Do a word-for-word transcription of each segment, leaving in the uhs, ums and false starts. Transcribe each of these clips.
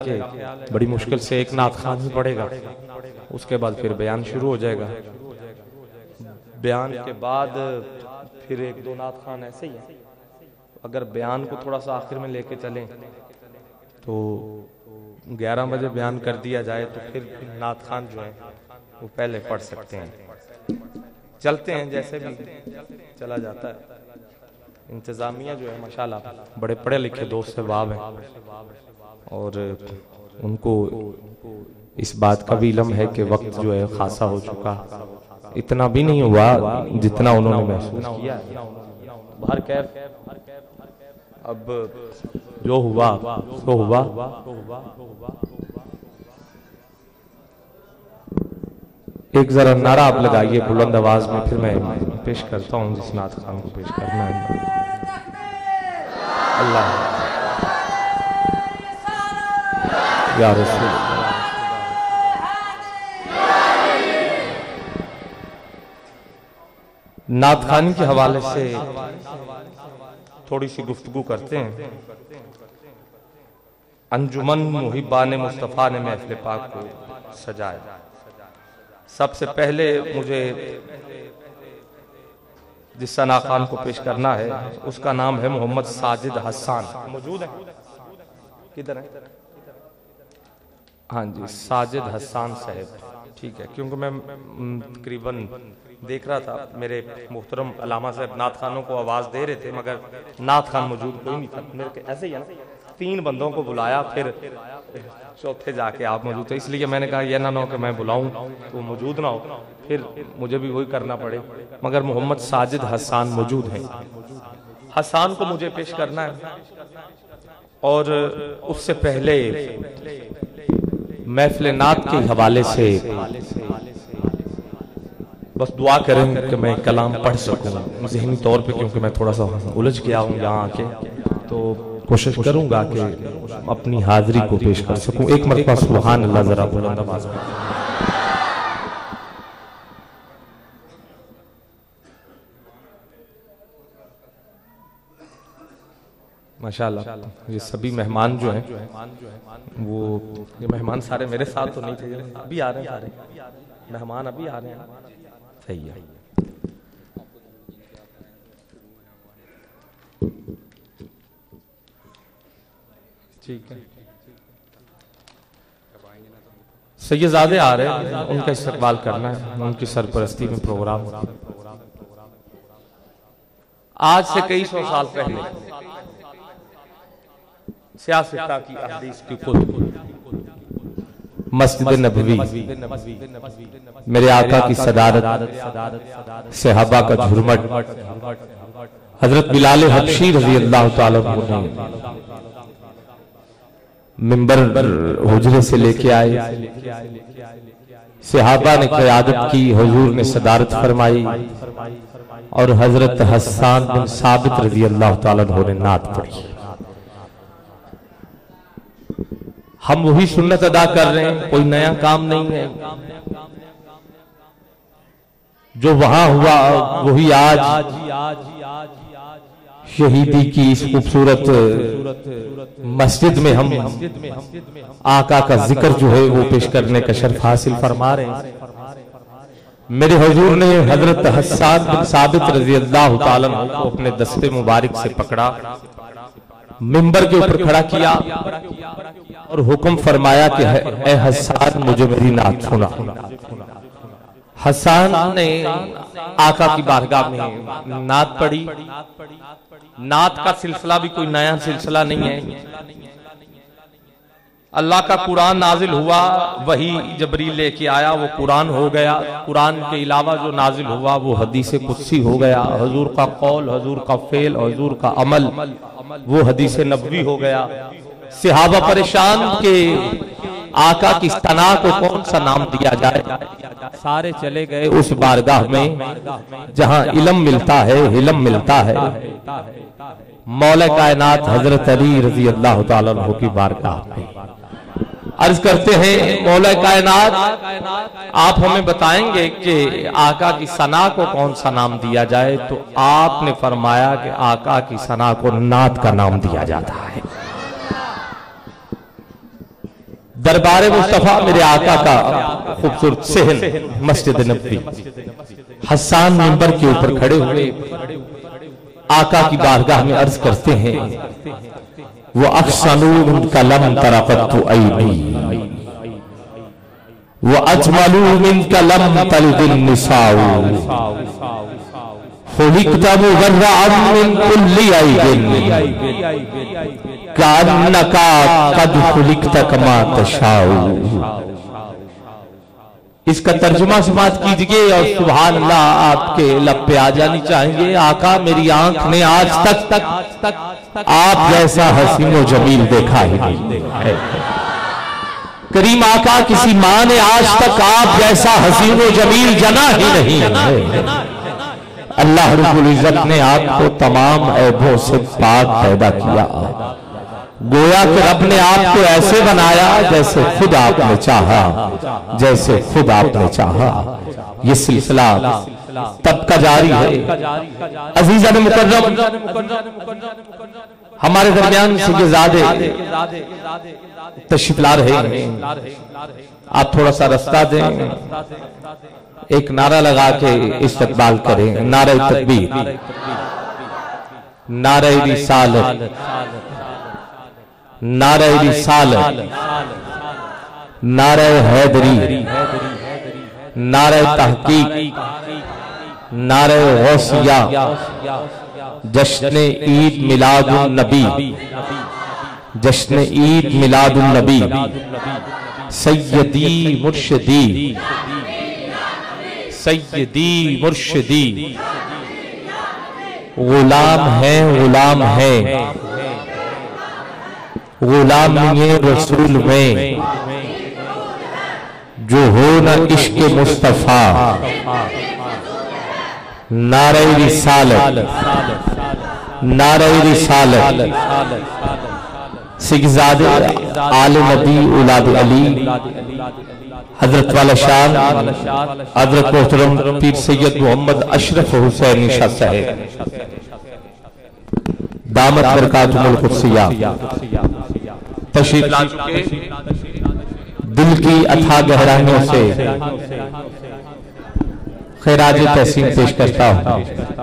कि बड़ी मुश्किल से एक नात खान ही पड़ेगा, उसके बाद फिर बयान शुरू हो जाएगा। बयान के बाद फिर एक दो नात खान ऐसे ही है। अगर बयान को थोड़ा सा आखिर में लेके चलें तो ग्यारह बजे बयान कर दिया जाए तो फिर नात खान जो है वो पहले पढ़ सकते हैं। चलते हैं जैसे भी चला जाता है। इंतजामिया जो है माशाल्लाह बड़े पढ़े लिखे दोस्त बाब हैं और उनको इस बात का भी इल्म है कि वक्त जो है खासा हो चुका, इतना भी नहीं हुआ जितना उन्होंने महसूस किया। बाहर कैफ अब जो हुआ सो हुआ। एक जरा नारा आप लगाइए बुलंद आवाज में, फिर मैं पेश करता हूँ जिस नात खान को पेश करना है। अल्लाह या रसूल। नात खानी के हवाले से थोड़ी सी गुफ्तगू करते हैं। अंजुमन मुहिब्बान मुस्तफ़ा ने महफिल पाक को सजाया। सबसे पहले मुझे जिस सना खान को पेश करना है उसका नाम है मोहम्मद साजिद हसन। मौजूद है? किधर है? हाँ जी, साजिद हसन साहब, ठीक है। क्योंकि मैं तकरीबन देख रहा था मेरे मुहतरम अलामा साहब नात खानों को आवाज दे रहे थे मगर नात खान मौजूद कोई नहीं था। मेरे ऐसे ही है ना, तीन बंदों को बुलाया फिर चौथे जाके आप मौजूद थे, इसलिए मैंने कहा यह ना हो कि मैं बुलाऊं तो मौजूद ना हो, फिर मुझे भी वही करना पड़े। मगर मोहम्मद साजिद हसन मौजूद हैं। हसन को मुझे पेश करना है और उससे पहले महफिल नात के हवाले से बस दुआ करें कि मैं कलाम पढ़ सकूं ज़हनी तौर पे, क्योंकि मैं थोड़ा सा उलझ गया हूं यहाँ आके, तो कोशिश करूंगा कि अपनी हाजिरी को पेश कर सकूं। एक मरतबा सुभान अल्लाह जरा बुलंद आवाज में। माशाल्लाह ये सभी मेहमान जो हैं वो ये मेहमान सारे मेरे साथ तो नहीं थे, अभी आ रहे हैं सारे मेहमान, अभी आ रहे हैं। सही है। ठीक है, सैयदादे आ रहे हैं, उनका इस्तकबाल करना है, उनकी सरपरस्ती में प्रोग्राम। आज से कई सौ साल पहले सियासत की अहदीस की कुतुब मस्जिद नबवी मेरे आका की सदारत, सहाबा का झुरमट, हजरत बिलाल हबशी रज़ी अल्लाह ताला अन्हु ने मिंबर हुजरे से लेके आए, सहाबा ने क़यादत की, हुजूर ने सदारत फरमाई और हजरत हसन बिन साबित रज़ी अल्लाह ताला अन्हु ने नात पढ़ी। हम वही सुन्नत अदा कर रहे हैं, कोई नया काम नहीं है। जो वहां हुआ वही आज शहीदी की इस खूबसूरत मस्जिद में हम आका का जिक्र जो है वो पेश करने का शर्फ हासिल फरमा रहे हैं। मेरे हुजूर ने हजरत हसन बिन साबित रज़ी अल्लाह ताला अन्हु को अपने दस्ते मुबारक से पकड़ा, मिंबर के ऊपर खड़ा किया और हुक्म फरमाया कि ए हसन मुझे मेरी नात सुना। हसन ने आका की बारगाह में नात पढ़ी। नात का सिलसिला भी कोई नया सिलसिला नहीं है। अल्लाह का कुरान नाजिल हुआ, वही जबरील लेके आया, वो कुरान हो गया। कुरान के अलावा जो नाजिल हुआ वो हदीस कुदसी हो गया। हुजूर का कौल, हुजूर का फेल, हुजूर का अमल वो हदीस नबवी हो गया। सहाबा परेशान के आका की सना को कौन सा नाम दिया जाए, सारे चले गए उस बारगाह में जहां इल्म मिलता है, हिलम मिलता है। मौला कायनात हजरत अली रजी अल्लाह ताला अन्हु की बारगाह में अर्ज करते हैं, मौला कायनात आप हमें बताएंगे कि आका की सना को कौन सा नाम दिया जाए। तो आपने फरमाया कि आका की सना को नात का नाम दिया जाता है। दरबार मुस्तफा मेरे आका का खूबसूरत सहन मस्जिद नबवी। हसन मिंबर के ऊपर खड़े हुए आका की बारगाह में अर्ज करते हैं, वो अहसनू मिन कलम तरक़तु ऐनी वो अजमलू मिन कलम तलदिन निसाउ खुलिक़ता मुगर्रअन मिन कुल्ली ऐबिन कान्नका कद खुलिक़ता कमा तशाउ। इसका तर्जुमा समात कीजिए और सुभान अल्लाह आपके लब पे आ जानी चाहिए। आका मेरी आंख ने आज तक तक तक आप जैसा हसीन व जमील देखा ही नहीं है। करीम आका किसी माँ ने आज तक आप जैसा हसीन व जमील जना ही नहीं है। अल्लाह रब्बुल इज्जत ने आपको तमाम ऐबों से पाक पैदा किया। गोया कि रब ने आपको ऐसे बनाया जैसे खुद आपने चाहा, जैसे खुद आपने चाहा। ये सिलसिला तब का जारी है। अजीज़ान मुकर्रम, हमारे दरमियान सैयदजादे तशरीफ ला रहे हैं। आप थोड़ा सा रास्ता दें, एक नारा लगा के इस्तकबाल करें। नारे तकबीर, नारे रिसालत, नारे रिसालत, नारे हैदरी, नारे तहकीक, नारे गौसिया, जश्न ईद मिलादुन नबी, जश्न ईद मिलादुन नबी, सैयदी मुर्शिदी, सैयदी मुर्शिदी, गुलाम है गुलाम है गुलाम ये रसूल में जो हो न इश्क मुस्तफा। नारे रिसालत, नारे रिसालत, सिखजादे आले नबी औलाद अली हजरत वाला शाह हजरत मोहतरम पीर सैयद मोहम्मद अशरफ हुसैन शाह साहब दामत बरकातुहुल कुद्सिया तशरीफ ला चुके। दिल की अथाह गहराइयों से खैराज तहसीन पेश करता हूं।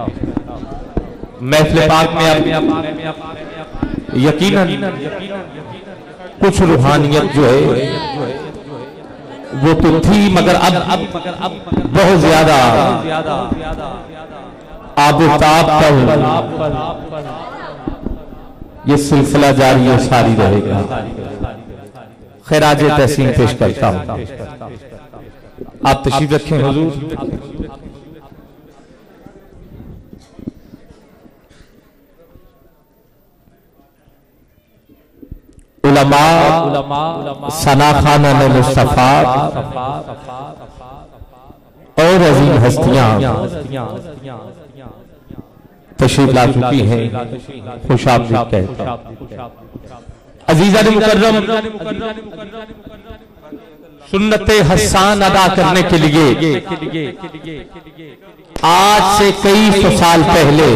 महफिल पाक में अब यकीनन कुछ रूहानियत जो है वो तो थी, मगर अब अब बहुत ज्यादा आबोताब पर ये सिलसिला जारी और सारी रहेगा। खैराज तहसीन पेश करता हूं। आप तशरीफ रखें हुजूर। उलमा सना खाना ने मुस्तफा और अजीम हस्तियां तशरीफ ला चुकी हैं। खुश आमदीद कहता हूं। अजीज़ान मुकर्रम, सुन्नते हसन अदा करने के लिए आज से कई सौ साल पहले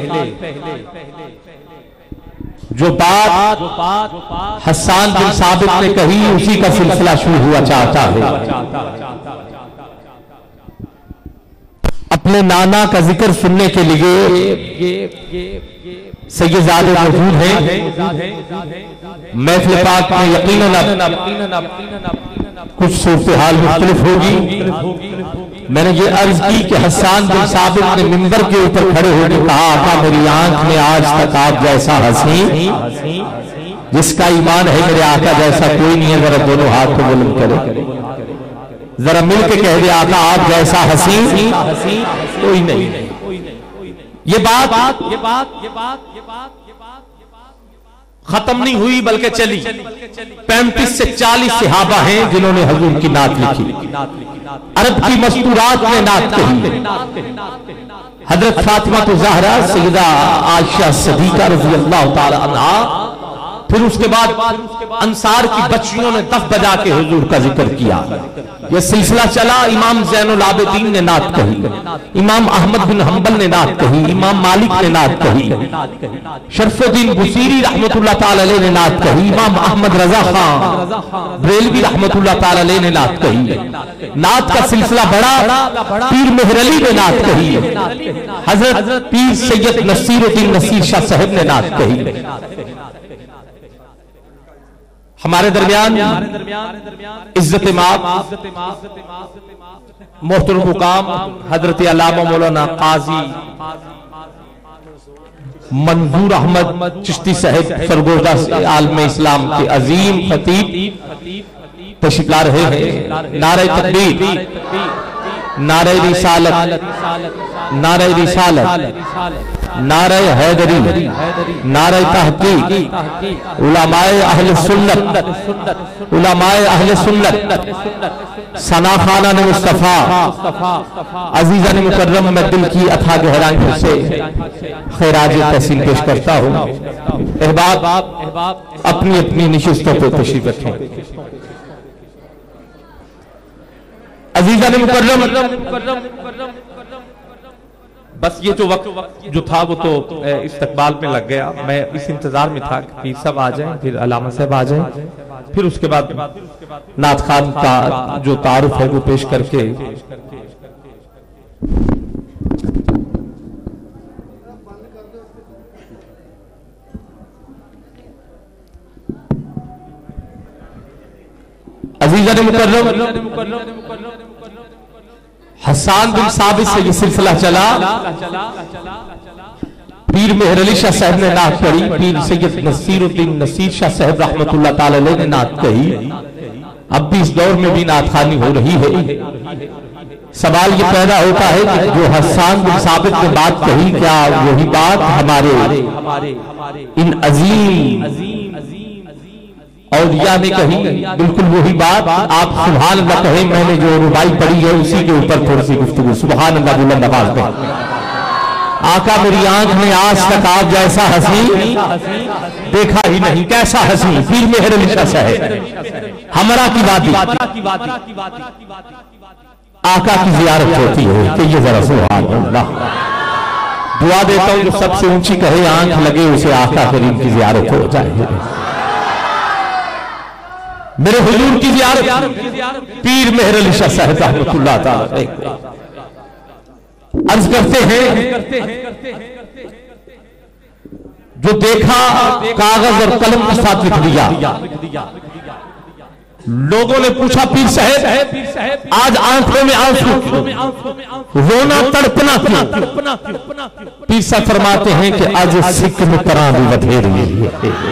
जो बात हसन बिन साबित ने कही, उसी का सिलसिला शुरू हुआ चाहता है। अपने नाना का जिक्र सुनने के लिए सैयदजादे मौजूद हैं। महफिल पाक में यकीनन कुछ सूरत हाल मुख्तलिफ होगी। मैंने ये अर्ज की कि हसन बिन साबित ने मिंबर के ऊपर खड़े होकर कहा, आका मेरी आंख में आज तक आप जैसा हसीन, जिसका ईमान है मेरे आका जैसा कोई नहीं है, जरा दोनों हाथ को बुलंद करे, जरा मिल के कह दे आका आप जैसा हसीन कोई नहीं। ये बात ये बात ये बात ये बात खत्म नहीं हुई बल्कि चली। पैंतीस से चालीस सहाबा हैं जिन्होंने हुजूर की नात लिखी। अरब की मस्तूरात में नात कही। हजरत फातिमा तो ज़हरा, सैयदा आयशा सिद्दीक़ा रज़ी अल्लाह ताला अन्हा, फिर उसके बाद अंसार की बच्चियों ने तफ बजा के हुजूर का जिक्र किया। यह सिलसिला चला। इमाम ज़ैनुल आबिदीन ने नात कही, इमाम अहमद बिन हंबल ने नात कही, इमाम मालिक ने नात कही, शरफुद्दीन बुसीरी रहमतुल्लाह ताला अलैह ने नात कही, इमाम अहमद रजा खान बरेलवी रहमतुल्लाह ताला अलैह ने नात कही। नात का सिलसिला बड़ा। पीर मेहर अली ने नात कही, हजरत पीर सैयद नसीरुद्दीन नसीर शाह साहब ने नात कही। हमारे दरमियान इज्जत माब मोहतरम मुकाम हजरत अल्लामा मौलाना काजी मंजूर अहमद चिश्ती साहब सरगोदा से आलम इस्लाम के अजीम खतीब तशरीफ ला रहे हैं। नारे तकबीर, नारे रिसालत, नारे रिसालत, नारे हैदरी, नारे तहकीक, उलमाए अहले सुन्नत, उलमाए अहले सुन्नत, सना खाना ने मुस्तफा, अजीज़ान मुकर्रम में दिल की अथाह गहराइयों से खैराज तहसीन पेश करता हूँ। अहबाब अपनी अपनी निशिस्तों पर तशरीफ रखें। अजीज़ान मुकर्रम, बस ये जो वक्त जो था वो तो इस्तकबाल में लग गया। मैं इस इंतजार में था कि पीर साहब आ जाएं, फिर अलामा साहब आ जाएं, फिर उसके बाद नात खान का जो तारुफ है वो पेश करके अजीज़ान मुकर्रम हसन बिन साबित से ये सिलसिला चला। पीर मेहर अली शाह साहब ने नात पढ़ी, पीर सैयद नसीरुद्दीन नसीर शाह साहब रहमतुल्लाह ताला अलैह ने नात कही। अब भी इस दौर में भी नात खानी हो रही है। सवाल ये पैदा होता है कि जो हसन बिन साबित ने बात कही, क्या वही बात हमारे इन अजीम और या ने कही? बिल्कुल वही बात। आप सुभान अल्लाह कहें, मैंने जो रुबाई पढ़ी है उसी के ऊपर थोड़ी सी गुफ्तगू। सुभान अल्लाह बुलंद आवाज में। आका मेरी आंख ने आज तक आप जैसा हंसी देखा ही नहीं। कैसा हंसी? पीर मेहर अली शाह साहब हमरा की बात, आका की जियारत होती है कि ये जरा सुभान अल्लाह। दुआ देता हूं जो सबसे ऊंची कहे आंख लगे उसे आका करीम की जियारत हो जाए। मेरे हुजूर की जियारत पीर मेहर अली शाह साहब रहमतुल्लाह ताला अलैह अर्ज करते हैं, जो देखा कागज और कलम के साथ लिख दिया। लोगों ने पूछा पीर साहब आज आंखों में आंसू, रोना तड़पना क्यों? पीर साहब फरमाते हैं कि आज सिख में तरह भी बधेरी।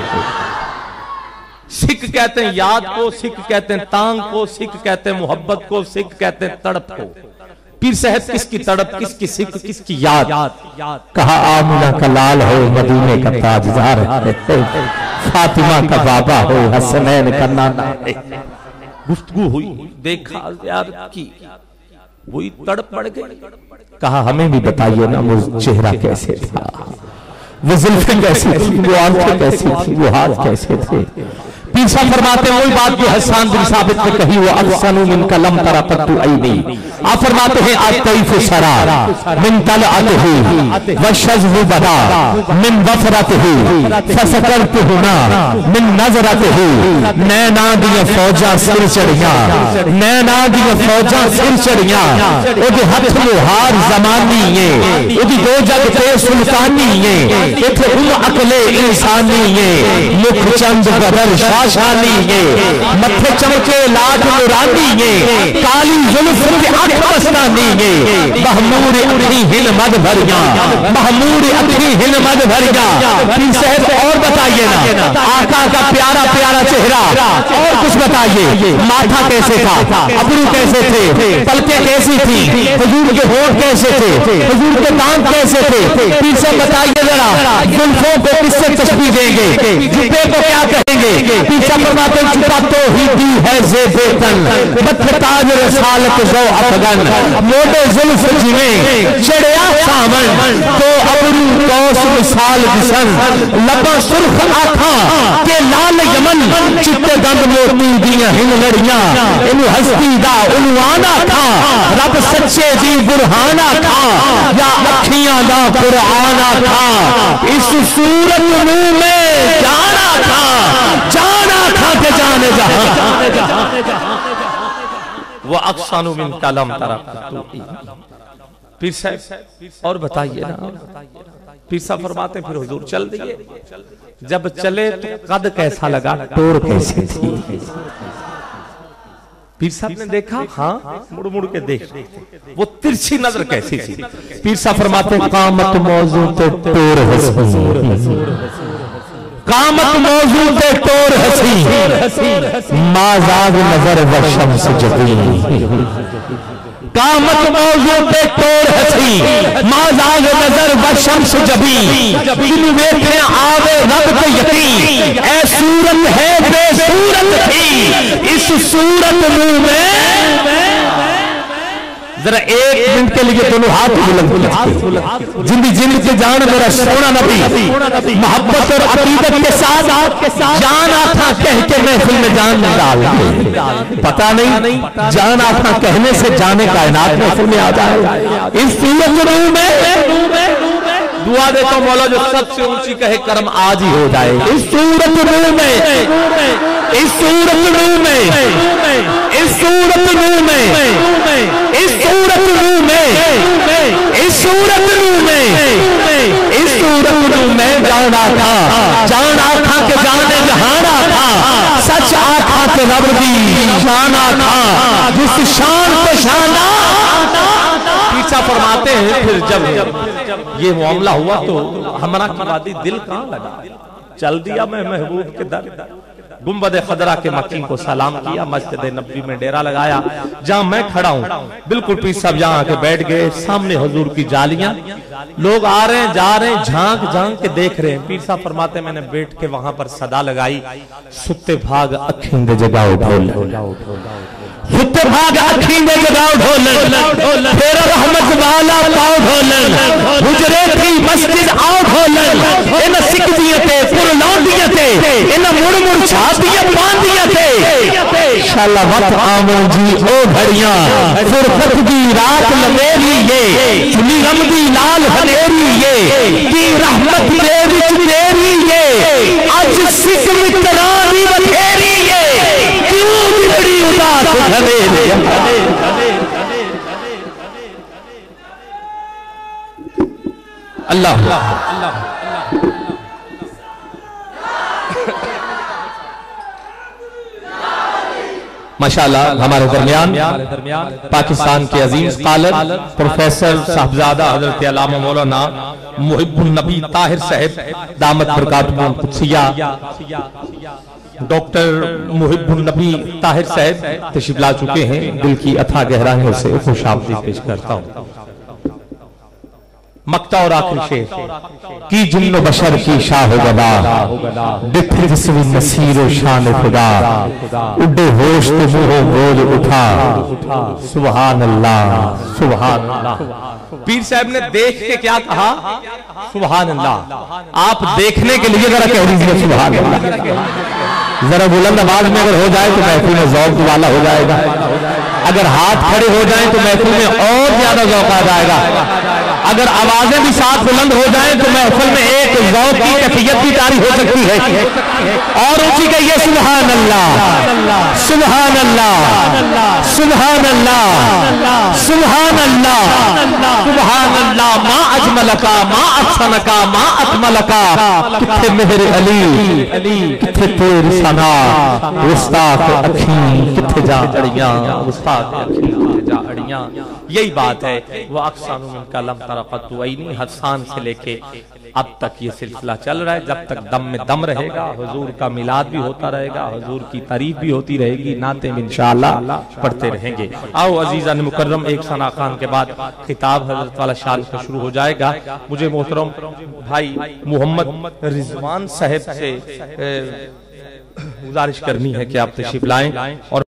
सिख कहते हैं याद को, सिख कहते हैं तांग को, सिख कहते हैं मोहब्बत को, सिख कहते हैं तड़प को। पीर साहब किसकी तड़प, किसकी सिख, किसकी याद? कहा आमिना का लाल हो, मदीने का ताजदार है, फातिमा का बाबा हो, हसनैन का नाना है। गुफ्तगू हुई, देखा यार की, वही तड़प पड़ गई। कहा हमें भी बताइए ना वो चेहरा कैसे था, वो जुल्फें कैसी थी, वो आंखें कैसी थी, वो हाथ कैसे थे। पीर साहब फरमाते हैं वही बात जो हसन बिन साबित ने कही, वो अफसनु मिन कलम तरक़तु ऐनी। आप फरमाते हैं अतैफ सरा मिन तलअतहु व शज़्व बदा मिन वफरतहु फसकरतहुमा मिन नज़रतहु। नैना दिया फौजा सिर चढ़ियां, नैना दिया फौजा सिर चढ़ियां, ओदे हथ लोहार ज़मानी है, ओदी दो जग ते सुल्तानी है, इथे उम अकले इंसानी है, मुख चंद बदर शाशानी है, मथे चमके लाट नूरानी है, काली जुल्फ के आंख मस्तानी है, महमूर अखी हिल मद भरिया, महमूर अखी हिल मद भरिया। पीर साहब और बताइए ना, आका का प्यारा प्यारा चेहरा, और कुछ बताइए, माथा कैसे था, अबरू कैसे थे, पलकें कैसी थी, हुजूर के होंठ कैसे थे, हुजूर के दांत कैसे थे। पीर साहब बताइए जरा, जुल्फों को किससे तशबीह देंगे, जुब्बे को क्या कहेंगे? पीर साहब फरमाते हैं छुपा तो ही दी है ज़ेबेतन बदताज रसालत जो अफगन मोटे जुल्फ जिवें चढ़िया सावन तो अबरू कौस मिसाल दिसन लबा सुर्ख आखा के लाल यमन चिट्टे दंद मोती दियां हिन लड़ियां इनु हस्ती दा उनवाना था रब सच्चे दी बुरहाना था या अखियां दा कुराना था इस सूरत मुंह में जाना था जाना था के जाने जहां वो अक्सानु मिन कलम तरफ पीर साहब और बताइए ना पीर साहब फरमाते फिर हुजूर चल दिए जब चले तो कद कैसा लगा टोर कैसी थी पीर साहब ने देखा हाँ मुड़ मुड़ के देख वो तिरछी नजर कैसी थी पीर साहब फरमाते कामत मौजू तो टोर हंसी कामत मौजू तो टोर हंसी माजाग नजर व शम्स जबी कामत मौजू पे टोर हंसी माजाग नजर व शम्स जबी जिन वेखे आवे रब के यकीन ऐ सूरत है बेसूरत थी इस सूरत मुंह में जरा एक मिनट के लिए दोनों हाथ बुलंद जिंदगी जिंदगी के जान मेरा सोना नबी मोहब्बत और अकीदत के साथ जान आता कह के महफिल में जान डाल पता नहीं जान आता कहने से जाने कायनात महफिल में आ जाए इस सूरत में दुआ देता हूं मौला जो सबसे ऊंची कहे कर्म आज ही हो जाए इस सूरत में इस सूरत में इस सूरत में इस सूरत में इस सूरत में इस सूरत में जाना था जाना था के जाने जहाना था सच आखा के रब दी जाना था जिस शान पे शाना पीछा फरमाते हैं फिर जब ये मामला हुआ तो हमारा की वादी दिल कहां लगा चल दिया मैं महबूब के दर गुंबद खदरा के मकीन को सलाम किया मस्जिद नबी में डेरा लगाया जहां मैं खड़ा हूं बिल्कुल पीर साहब जहां आके बैठ गए सामने हुजूर की जालियां लोग आ रहे हैं जा रहे हैं झांक झांक के देख रहे हैं पीर साहब फरमाते मैंने बैठ के वहां पर सदा लगाई सुते भाग अखीं दे जगाओ ढोल सुते भाग अखीं दे जगाओ ढोल फिर रहमत वाला पाओ ढोल गुजरे थी मस्जिद आओ ढोल इन सिख दिए थे पुर लौंडिए थे इन मुड़ मुड़ छातियां बांधिए थे शाला वक्त आमो जी ओ घड़ियां फुरफत दी रात लमेरी ये चुनी गम दी लाल हनेरी ये की रहमत दे विच तेरी ये आज सिख मित्रा दी बथेरी ये क्यों बिगड़ी उदास हनेरी अल्लाह अल्लाह माशाअल्लाह हमारे दरमियान पाकिस्तान के अजीम स्कॉलर प्रोफेसर साहबजादा हजरत अल्लामा मौलाना मुहिब्बुन नबी ताहिर साहब दामत बरकातुहुम कुद्सिया डॉक्टर मुहिब्बुन नबी ताहिर साहब तशरीफ ला चुके हैं दिल की अथाह गहराइयों से खुशामदीद पेश करता हूं मक्ता और आखिरी शेर की जुम्नो बशर की शाह गदा दिखे जिसमें नसीर शान खुदा उड्डे होश तो मुंह बोल उठा सुभान अल्लाह सुभान अल्लाह पीर साहब ने देख के क्या कहा सुभान अल्लाह आप देखने के लिए जरा कह दीजिए सुभान अल्लाह जरा बुलंद आवाज में अगर हो जाए तो महफिल में ज़ौक़ वाला हो जाएगा अगर हाथ खड़े हो जाएं तो महफिल में और ज्यादा ज़ौक़ आ जाएगा अगर आवाजें भी साथ बुलंद हो जाएं तो महफिल में एक ज़ौक़ की कैफियत भी जारी हो सकती है और ऊंची कहिए सुभान अल्लाह सुभान अल्लाह सुभान अल्लाह सुभान अल्लाह सुभान अल्लाह मा अजमलका मा अहसनका मा अकमलका किथे मेहर अली किथे तेरी सना गुस्ताख अखीं किथे जा अड़ियां, उस्ताद अखियां जा अड़ियां, यही बात है। वो अक्सर उनका लम तरक़त वैनी हसन से लेके अब तक ये सिलसिला चल रहा है। जब तक दम में दम रहेगा, हुजूर का मिलाद भी होता रहेगा, हुजूर की तारीफ भी होती रहेगी, नाते में इंशाअल्लाह पढ़ते रहेंगे। आओ अजीज़ान मुकर्रम, एक सना खान के बाद खिताब हजरत वाला शान का शुरू हो जाएगा। मुझे मोहतरम भाई मोहम्मद रिजवान साहब से गुजारिश करनी है कि आप तशरीफ लाएं और